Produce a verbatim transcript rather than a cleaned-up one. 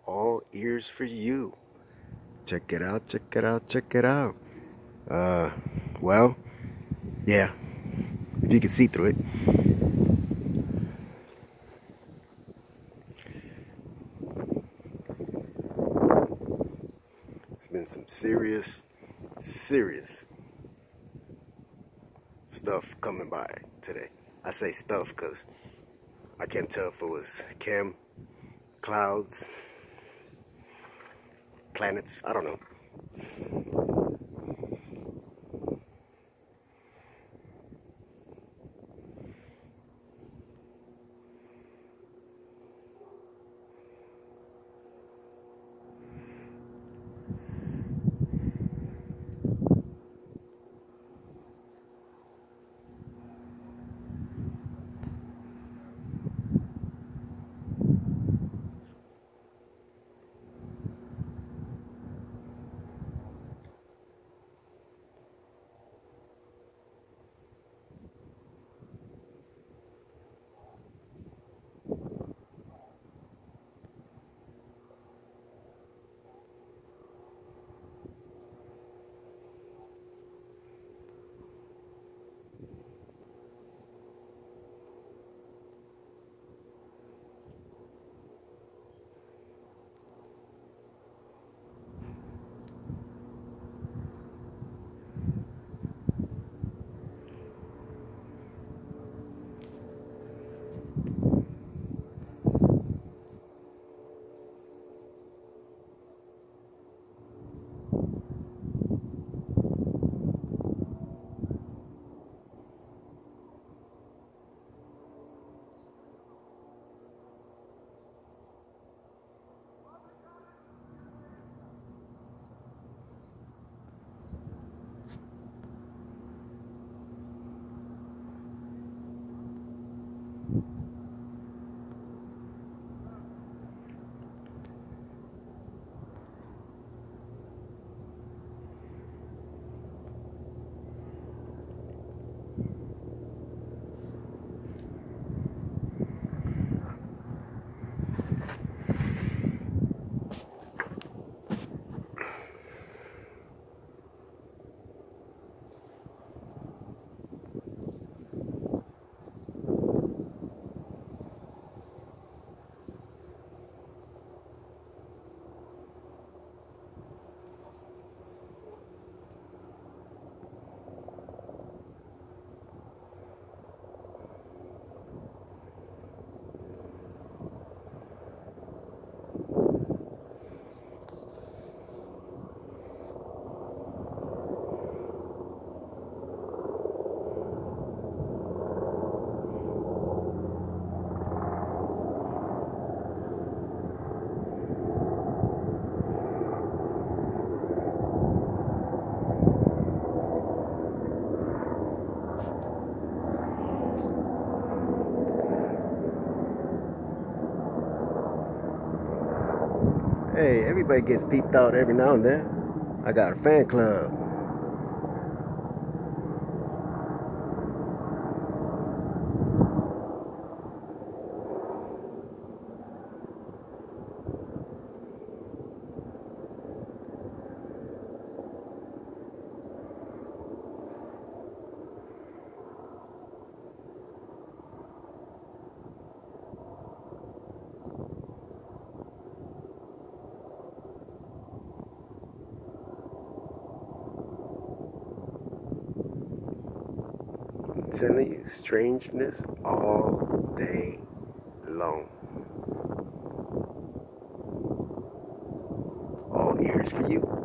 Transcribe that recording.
all ears for you. Check it out, check it out, check it out. Uh, well, yeah, if you can see through it. It's been some serious, serious stuff coming by today. I say stuff because I can't tell if it was chem, clouds, planets, I don't know. Hey, everybody gets peeped out every now and then. I got a fan club. I'm telling you, strangeness all day long. All ears for you.